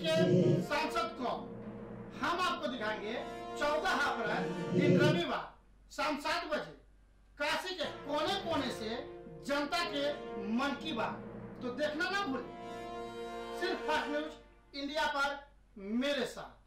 के सांसद कौन, हम आपको दिखाएंगे 14 अप्रैल दिन रविवार शाम 7 बजे काशी के कोने कोने से जनता के मन की बात। तो देखना ना भूलें, सिर्फ फास्ट न्यूज इंडिया पर मेरे साथ।